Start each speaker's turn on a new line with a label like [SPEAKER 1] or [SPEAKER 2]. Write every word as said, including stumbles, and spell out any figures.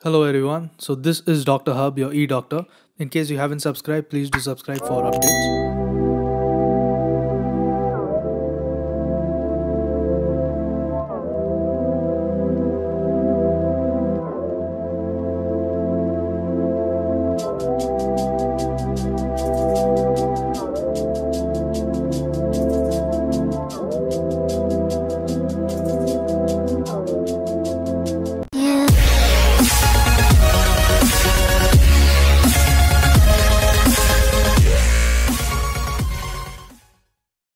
[SPEAKER 1] Hello everyone. So this is Doctor Hub, your e-doctor. In case you haven't subscribed, please do subscribe for updates.